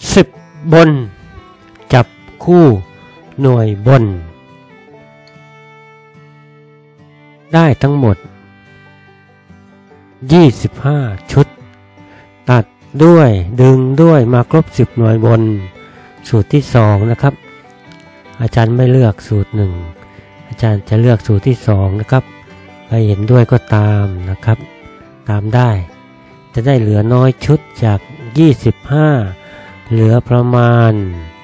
10 บนจับคู่หน่วยบนได้ทั้งหมด25 ชุดตัดด้วยดึงด้วยมาครบ10หน่วยบนสูตรที่2นะครับอาจารย์ไม่เลือกสูตร1อาจารย์จะเลือกสูตรที่2นะครับใครเห็นด้วยก็ตามนะครับตามได้จะได้เหลือน้อยชุดจาก25เหลือประมาณ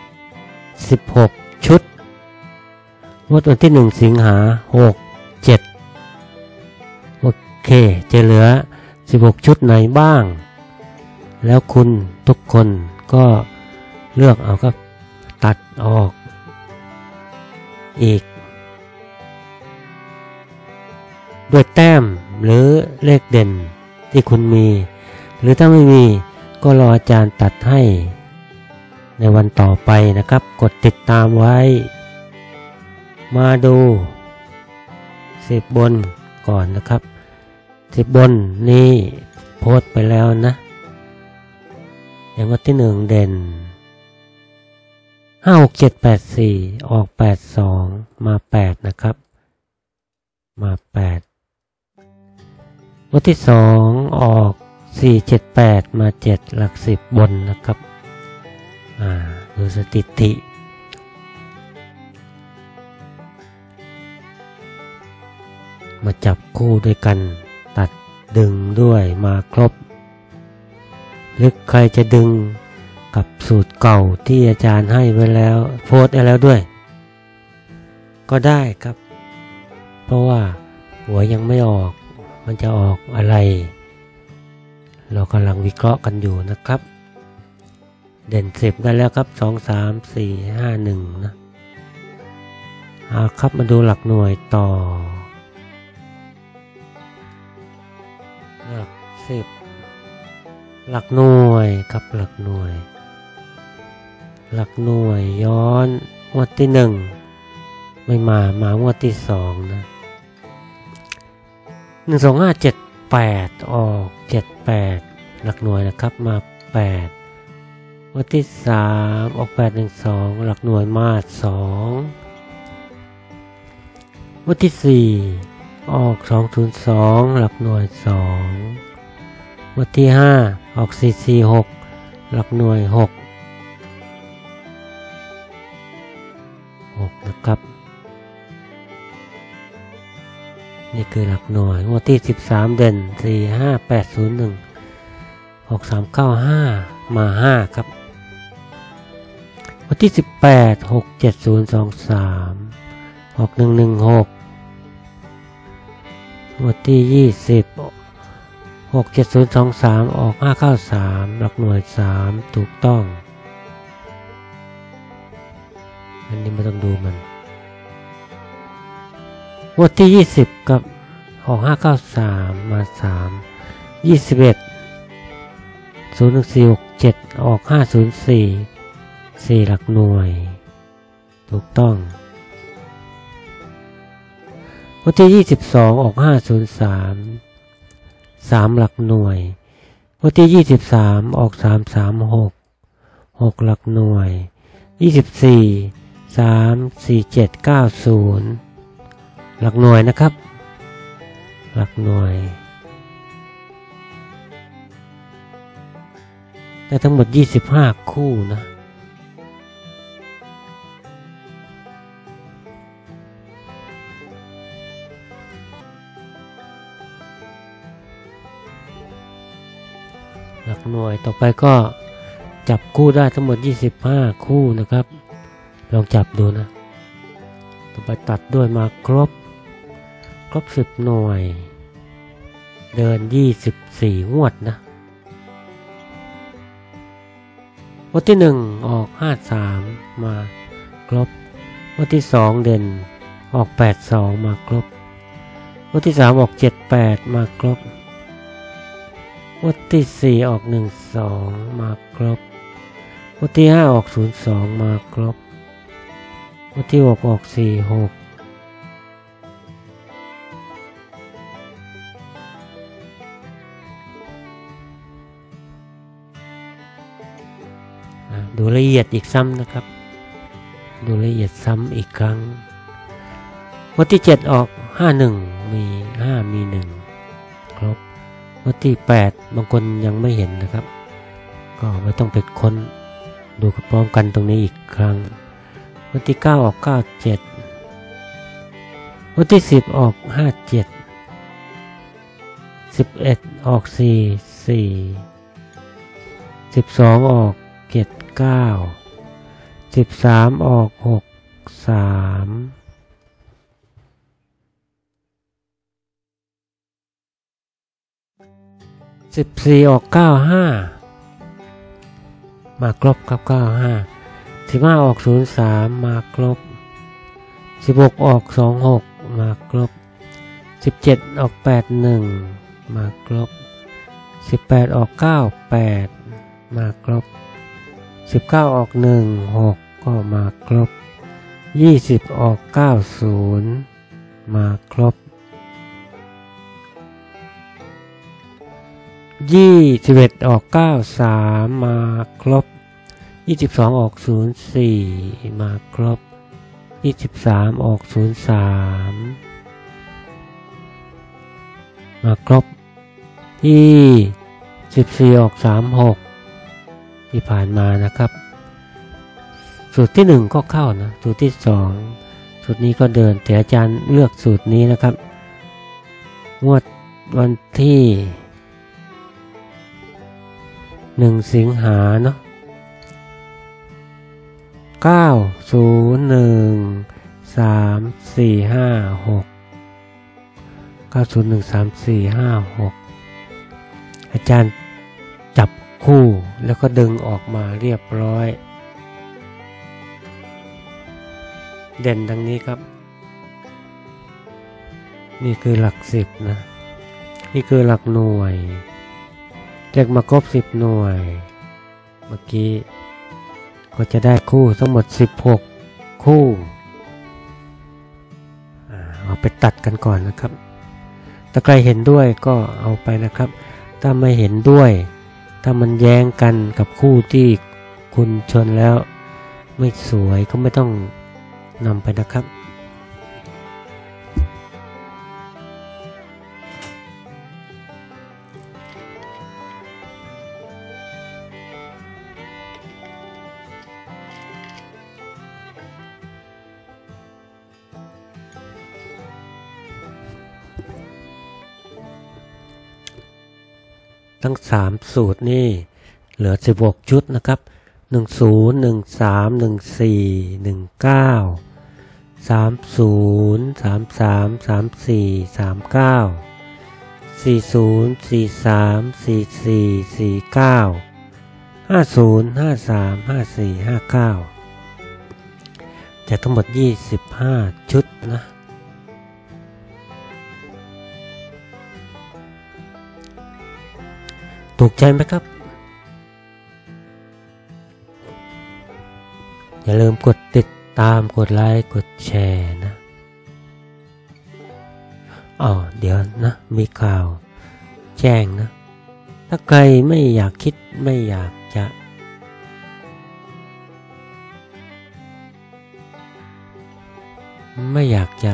16ชุดงวดวันที่1สิงหา67โอเคจะเหลือ16ชุดไหนบ้างแล้วคุณทุกคนก็เลือกเอาครับตัดออกอีกด้วยแต้มหรือเลขเด่นที่คุณมีหรือถ้าไม่มีก็รออาจารย์ตัดให้ในวันต่อไปนะครับกดติดตามไว้มาดู10บนก่อนนะครับ10บนนี้โพสต์ไปแล้วนะอย่างวันที่1เด่น5 6 7 8 4ออก8 2มา8นะครับมา8วันที่2ออก4 7 8มา7หลัก10บนนะครับดูสถิติมาจับคู่ด้วยกันตัดดึงด้วยมาครบหรือใครจะดึงกับสูตรเก่าที่อาจารย์ให้ไว้แล้วโพสต์ให้แล้วด้วยก็ได้ครับเพราะว่าหัวยังไม่ออกมันจะออกอะไรเรากำลังวิเคราะห์กันอยู่นะครับเด่น10ได้แล้วครับ2 3 4 5 1นะครับมาดูหลักหน่วยต่อหลัก10หลักหน่วยครับหลักหน่วยย้อนงวดที่1ไม่มางวดที่2นะ1 2 5 7 8ออก78หลักหน่วยนะครับมา8งวดที่3ออก8 1 2หลักหน่วยมา2งวดที่4ออก202หลักหน่วย2งวดที่5ออก446หลักหน่วย6นะครับนี่คือหลักหน่วยงวดที่13เด่น4 5 8 0 1 6 3 9 5มา5ครับงวดที่18 6 7 0 2 3 6 1 1 6งวดที่20 6 7 0 2 3ออก5 9 3หลักหน่วย3ถูกต้องอันนี้ไม่ต้องดูมันงวดที่20กับออก5 9 3มา3 21 0 1 4 6 7ออก5 0 4 4หลักหน่วยถูกต้องงวดที่22ออก5 0 3 3หลักหน่วยงวดที่23ออก3 3 6 6หลักหน่วย24 3 4 7 9 0หลักหน่วยนะครับหลักหน่วยได้ทั้งหมด25คู่นะหลักหน่วยต่อไปก็จับคู่ได้ทั้งหมด25คู่นะครับลองจับดูนะต่อไปตัดด้วยมาครบ10หน่วยเดิน24งวดนะงวดที่1ออก53มาครบงวดที่2เด่นออก82มาครบงวดที่3ออก78มาครบงวดที่4ออก12มาครบงวดที่5ออก02มาครบงวดที่6ออก46 ดูละเอียดอีกซ้ำนะครับดูละเอียดซ้ำอีกครั้งวันที่7ออก51มี5มี1ครบวันที่8บางคนยังไม่เห็นนะครับก็ไม่ต้องไปค้นดูพร้อมกันตรงนี้อีกครั้งวันที่9ออก97วันที่10ออก57 11ออก44 12ออก79 13ออก63 14ออก95มาครบครับ95 15ออก03มาครบ16ออก26มาครบ17ออก81มาครบ18ออก98มาครบ19ออก16ก็มาครบ20ออก90มาครบ21ออก93มาครบ22ออก04มาครบ23ออก03มาครบ14ออก36ที่ผ่านมานะครับสูตรที่1ก็เข้านะสูตรที่2สูตรนี้ก็เดินแต่อาจารย์เลือกสูตรนี้นะครับงวดวันที่1สิงหาเนาะ9013456อาจารย์จับคู่แล้วก็ดึงออกมาเรียบร้อยเด่นดังนี้ครับนี่คือหลัก10นะนี่คือหลักหน่วยเลขมาครบ10หน่วยเมื่อกี้ก็จะได้คู่ทั้งหมด16คู่เอาไปตัดกันก่อนนะครับถ้าใครเห็นด้วยก็เอาไปนะครับถ้าไม่เห็นด้วยถ้ามันแย้งกันกับคู่ที่คุณชนแล้วไม่สวยก็ไม่ต้องนำไปนะครับทั้ง3สูตรนี่เหลือ16ชุดนะครับ10 13 14 19 30 33 34 39 40 43 44 49 50 53 54 59จะทั้งหมด25ชุดนะถูกใจไหมครับอย่าลืมกดติดตามกดไลค์กดแชร์นะเดี๋ยวนะมีข่าวแจ้งนะถ้าใครไม่อยากคิดไม่อยากจะ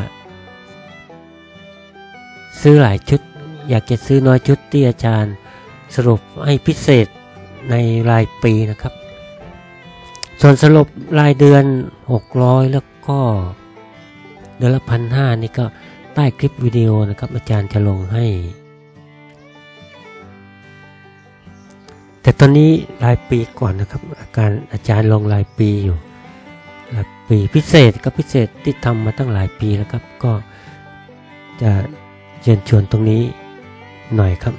ซื้อหลายชุดอยากจะซื้อน้อยชุดที่อาจารย์สรุปให้พิเศษในรายปีนะครับส่วนสรุปรายเดือน600แล้วก็เดือนละ 1,500 นี่ก็ใต้คลิปวิดีโอนะครับอาจารย์จะลงให้แต่ตอนนี้รายปีก่อนนะครับอาจารย์ลงรายปีอยู่รายปีพิเศษก็พิเศษที่ทำมาตั้งหลายปีแล้วครับก็จะเชิญชวนตรงนี้หน่อยครับ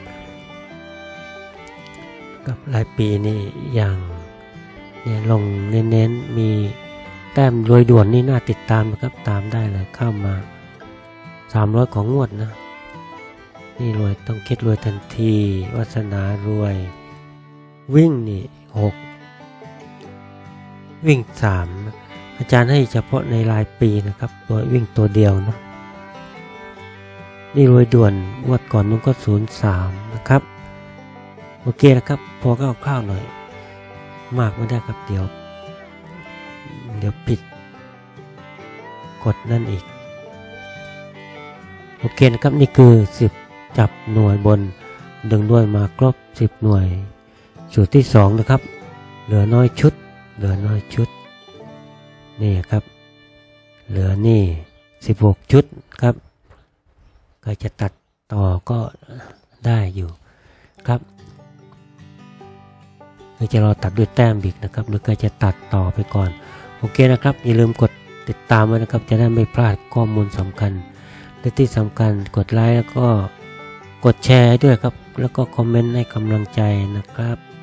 กับรายปีนี่อย่างเนี่ยลงเน้นๆมีแต้มรวยด่วนนี่น่าติดตามนะครับตามได้เลยเข้ามา300ของงวดนะนี่รวยต้องคิดรวยทันทีวาสนารวยวิ่งนี่6วิ่ง3อาจารย์ให้เฉพาะในรายปีนะครับตัววิ่งตัวเดียวนะนี่รวยด่วนงวดก่อนนู้นก็03นะครับโอเคนะครับพอคร่าวๆหน่อยมากไม่ได้ครับเดี๋ยวผิดกฎนั่นอีกโอเคนะครับนี่คือ10จับหน่วยบนดึงด้วยมาครบ10หน่วยสูตรที่2นะครับเหลือน้อยชุดนี่ครับเหลือนี่16ชุดครับใครจะตัดต่อก็ได้อยู่ครับหรือจะรอตัดด้วยแต้มอีกนะครับหรือใครจะตัดต่อไปก่อนโอเคนะครับอย่าลืมกดติดตามไว้นะครับจะได้ไม่พลาดข้อมูลสำคัญและที่สำคัญกดไลค์แล้วก็กดแชร์ด้วยครับแล้วก็คอมเมนต์ให้กำลังใจนะครับ